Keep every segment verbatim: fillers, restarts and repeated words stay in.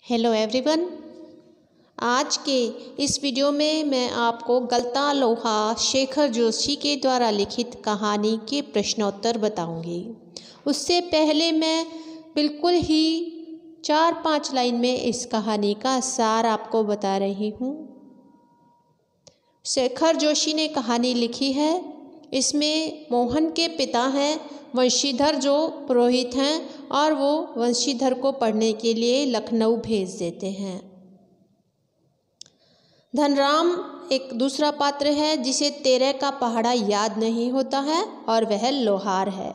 Hello everyone, आज के इस वीडियो में मैं आपको गलता लोहा शेखर जोशी के द्वारा लिखित कहानी के प्रश्नोत्तर बताऊंगी। उससे पहले मैं बिल्कुल ही चार पाँच लाइन में इस कहानी का सार आपको बता रही हूँ। शेखर जोशी ने कहानी लिखी है। इसमें मोहन के पिता हैं वंशीधर, जो पुरोहित हैं, और वो वंशीधर को पढ़ने के लिए लखनऊ भेज देते हैं। धनराम एक दूसरा पात्र है जिसे तेरह का पहाड़ा याद नहीं होता है और वह लोहार है।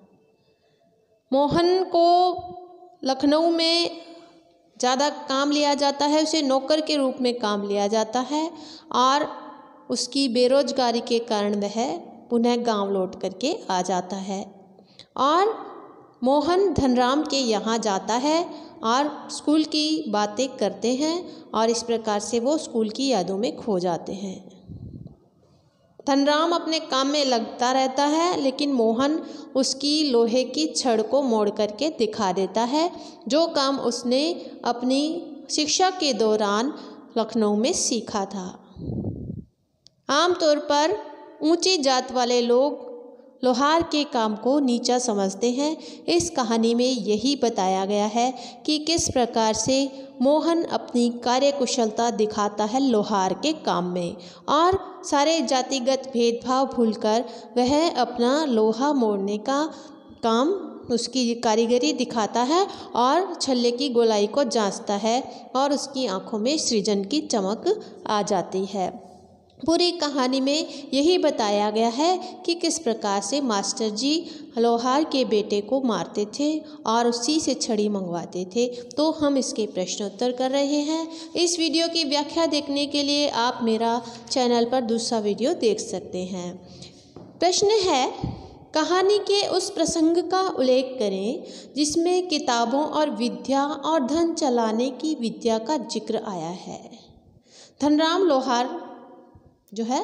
मोहन को लखनऊ में ज़्यादा काम लिया जाता है, उसे नौकर के रूप में काम लिया जाता है और उसकी बेरोजगारी के कारण वह पुनः गांव लौट करके आ जाता है। और मोहन धनराम के यहाँ जाता है और स्कूल की बातें करते हैं और इस प्रकार से वो स्कूल की यादों में खो जाते हैं। धनराम अपने काम में लगता रहता है, लेकिन मोहन उसकी लोहे की छड़ को मोड़ करके दिखा देता है, जो काम उसने अपनी शिक्षा के दौरान लखनऊ में सीखा था। आमतौर पर ऊंची जात वाले लोग लोहार के काम को नीचा समझते हैं। इस कहानी में यही बताया गया है कि किस प्रकार से मोहन अपनी कार्यकुशलता दिखाता है लोहार के काम में, और सारे जातिगत भेदभाव भूलकर वह अपना लोहा मोड़ने का काम, उसकी कारीगरी दिखाता है और छल्ले की गोलाई को जांचता है और उसकी आंखों में सृजन की चमक आ जाती है। पूरी कहानी में यही बताया गया है कि किस प्रकार से मास्टर जी लोहार के बेटे को मारते थे और उसी से छड़ी मंगवाते थे। तो हम इसके प्रश्नोत्तर कर रहे हैं। इस वीडियो की व्याख्या देखने के लिए आप मेरा चैनल पर दूसरा वीडियो देख सकते हैं। प्रश्न है, कहानी के उस प्रसंग का उल्लेख करें जिसमें किताबों और विद्या और धन चलाने की विद्या का जिक्र आया है। धनराम लोहार जो है,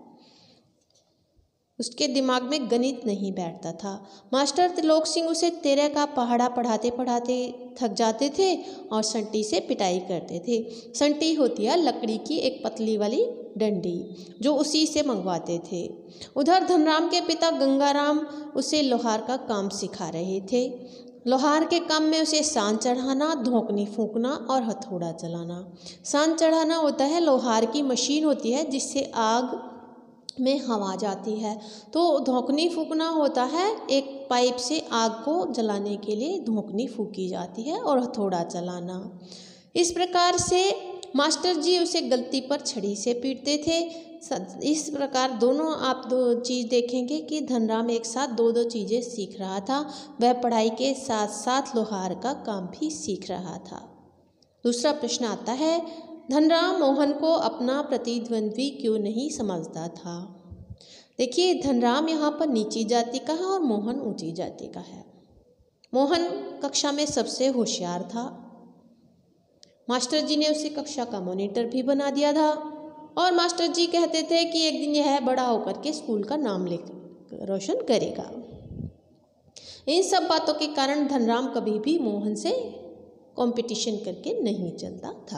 उसके दिमाग में गणित नहीं बैठता था। मास्टर त्रिलोक सिंह उसे तेरह का पहाड़ा पढ़ाते पढ़ाते थक जाते थे और संटी से पिटाई करते थे। संटी होती है लकड़ी की एक पतली वाली डंडी, जो उसी से मंगवाते थे। उधर धनराम के पिता गंगाराम उसे लोहार का काम सिखा रहे थे। लोहार के काम में उसे सान चढ़ाना, धोकनी फूंकना और हथौड़ा चलाना। सान चढ़ाना होता है, लोहार की मशीन होती है जिससे आग में हवा जाती है। तो धोकनी फूंकना होता है, एक पाइप से आग को जलाने के लिए धोकनी फूंकी जाती है, और हथौड़ा चलाना। इस प्रकार से मास्टर जी उसे गलती पर छड़ी से पीटते थे। इस प्रकार दोनों आप दो चीज़ देखेंगे कि धनराम एक साथ दो दो चीज़ें सीख रहा था। वह पढ़ाई के साथ साथ लोहार का काम भी सीख रहा था। दूसरा प्रश्न आता है, धनराम मोहन को अपना प्रतिद्वंद्वी क्यों नहीं समझता था? देखिए, धनराम यहाँ पर नीची जाति का है और मोहन ऊंची जाति का है। मोहन कक्षा में सबसे होशियार था। मास्टर जी ने उसे कक्षा का मॉनिटर भी बना दिया था और मास्टर जी कहते थे कि एक दिन यह बड़ा होकर के स्कूल का नाम ले रोशन करेगा। इन सब बातों के कारण धनराम कभी भी मोहन से कंपटीशन करके नहीं चलता था।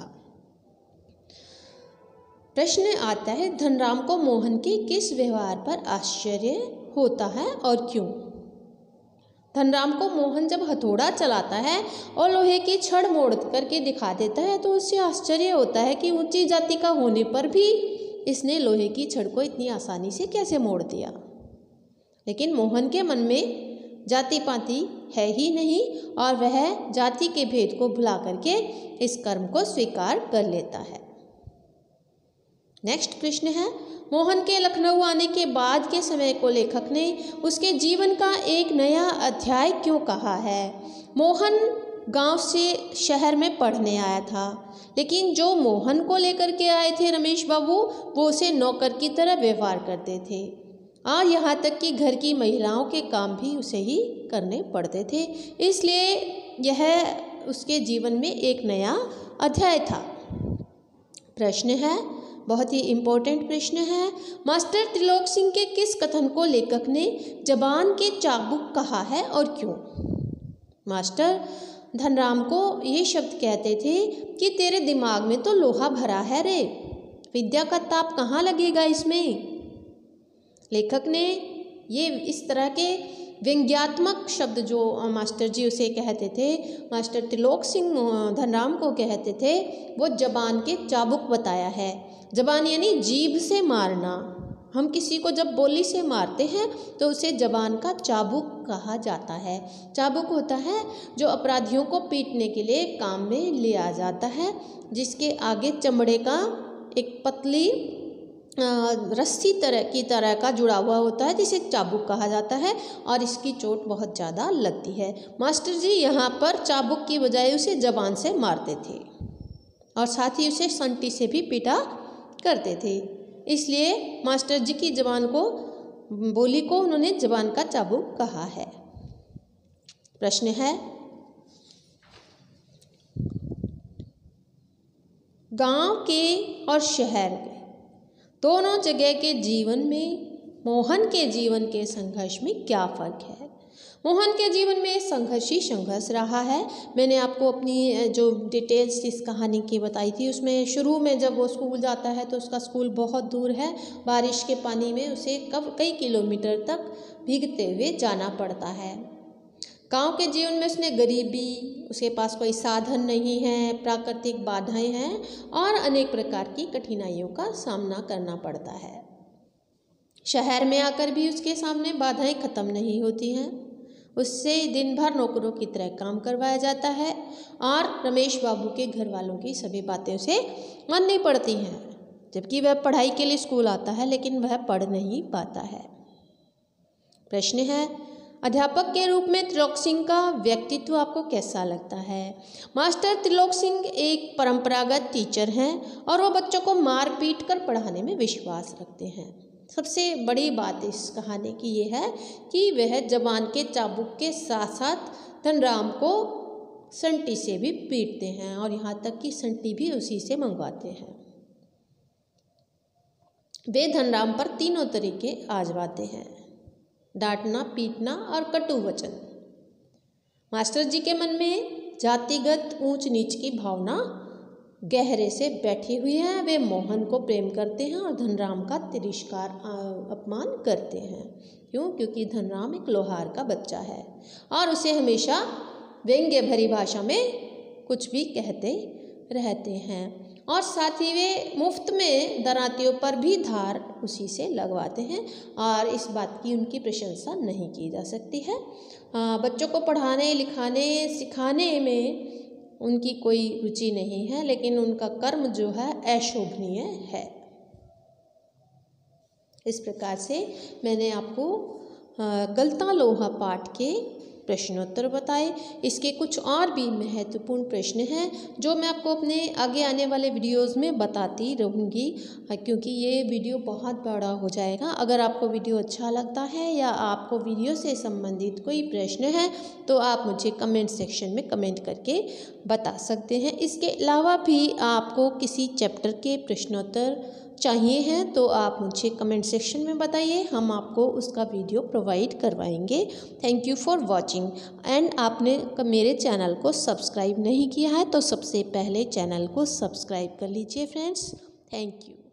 प्रश्न आता है, धनराम को मोहन के किस व्यवहार पर आश्चर्य होता है और क्यों? धनराम को मोहन जब हथौड़ा चलाता है और लोहे की छड़ मोड़ करके दिखा देता है तो उससे आश्चर्य होता है कि ऊंची जाति का होने पर भी इसने लोहे की छड़ को इतनी आसानी से कैसे मोड़ दिया। लेकिन मोहन के मन में जाति पाति है ही नहीं और वह जाति के भेद को भुला करके इस कर्म को स्वीकार कर लेता है। नेक्स्ट प्रश्न है, मोहन के लखनऊ आने के बाद के समय को लेखक ने उसके जीवन का एक नया अध्याय क्यों कहा है? मोहन गांव से शहर में पढ़ने आया था, लेकिन जो मोहन को लेकर के आए थे रमेश बाबू, वो उसे नौकर की तरह व्यवहार करते थे और यहाँ तक कि घर की महिलाओं के काम भी उसे ही करने पड़ते थे। इसलिए यह उसके जीवन में एक नया अध्याय था। प्रश्न है, बहुत ही इम्पोर्टेंट प्रश्न है, मास्टर त्रिलोक सिंह के किस कथन को लेखक ने जबान के चाबुक कहा है और क्यों? मास्टर धनराम को ये शब्द कहते थे कि तेरे दिमाग में तो लोहा भरा है रे, विद्या का ताप कहाँ लगेगा इसमें। लेखक ने ये इस तरह के व्यंग्यात्मक शब्द जो मास्टर जी उसे कहते थे, मास्टर त्रिलोक सिंह धनराम को कहते थे, वो जबान के चाबुक बताया है। जबान यानी जीभ से मारना। हम किसी को जब बोली से मारते हैं तो उसे जबान का चाबुक कहा जाता है। चाबुक होता है जो अपराधियों को पीटने के लिए काम में लिया जाता है, जिसके आगे चमड़े का एक पतली रस्सी तरह की तरह का जुड़ा हुआ होता है, जिसे चाबुक कहा जाता है, और इसकी चोट बहुत ज़्यादा लगती है। मास्टर जी यहाँ पर चाबुक की बजाय उसे जबान से मारते थे और साथ ही उसे संटी से भी पीटा करते थे। इसलिए मास्टर जी की जबान को, बोली को उन्होंने जबान का चाबुक कहा है। प्रश्न है, गांव के और शहर के दोनों जगह के जीवन में मोहन के जीवन के संघर्ष में क्या फ़र्क है। मोहन के जीवन में संघर्ष ही संघर्ष रहा है। मैंने आपको अपनी जो डिटेल्स इस कहानी की बताई थी, उसमें शुरू में जब वो स्कूल जाता है तो उसका स्कूल बहुत दूर है। बारिश के पानी में उसे कब कई किलोमीटर तक भीगते हुए जाना पड़ता है। गांव के जीवन में उसने गरीबी, उसके पास कोई साधन नहीं है, प्राकृतिक बाधाएं हैं और अनेक प्रकार की कठिनाइयों का सामना करना पड़ता है। शहर में आकर भी उसके सामने बाधाएं खत्म नहीं होती हैं। उससे दिन भर नौकरों की तरह काम करवाया जाता है और रमेश बाबू के घर वालों की सभी बातें उसे माननी पड़ती हैं, जबकि वह पढ़ाई के लिए स्कूल आता है लेकिन वह पढ़ नहीं पाता है। प्रश्न है, अध्यापक के रूप में त्रिलोक सिंह का व्यक्तित्व आपको कैसा लगता है। मास्टर त्रिलोक सिंह एक परंपरागत टीचर हैं और वो बच्चों को मार पीट कर पढ़ाने में विश्वास रखते हैं। सबसे बड़ी बात इस कहानी की ये है कि वह जबान के चाबुक के साथ साथ धनराम को संटी से भी पीटते हैं और यहाँ तक कि संटी भी उसी से मंगवाते हैं। वे धनराम पर तीनों तरीके आजमाते हैं, डांटना, पीटना और कटु वचन। मास्टर जी के मन में जातिगत ऊंच नीच की भावना गहरे से बैठी हुई है। वे मोहन को प्रेम करते हैं और धनराम का तिरस्कार अपमान करते हैं। क्यों? क्योंकि धनराम एक लोहार का बच्चा है और उसे हमेशा व्यंग्य भरी भाषा में कुछ भी कहते रहते हैं और साथ ही वे मुफ्त में दरातियों पर भी धार उसी से लगवाते हैं और इस बात की उनकी प्रशंसा नहीं की जा सकती है। आ, बच्चों को पढ़ाने, लिखाने, सिखाने में उनकी कोई रुचि नहीं है, लेकिन उनका कर्म जो है अशोभनीय है। इस प्रकार से मैंने आपको गलता लोहा पाठ के प्रश्नोत्तर बताए। इसके कुछ और भी महत्वपूर्ण प्रश्न हैं जो मैं आपको अपने आगे आने वाले वीडियोस में बताती रहूँगी, क्योंकि ये वीडियो बहुत बड़ा हो जाएगा। अगर आपको वीडियो अच्छा लगता है या आपको वीडियो से संबंधित कोई प्रश्न है तो आप मुझे कमेंट सेक्शन में कमेंट करके बता सकते हैं। इसके अलावा भी आपको किसी चैप्टर के प्रश्नोत्तर चाहिए हैं तो आप मुझे कमेंट सेक्शन में बताइए, हम आपको उसका वीडियो प्रोवाइड करवाएंगे। Thank you for watching and आपने मेरे चैनल को सब्सक्राइब नहीं किया है तो सबसे पहले चैनल को सब्सक्राइब कर लीजिए फ्रेंड्स। Thank you.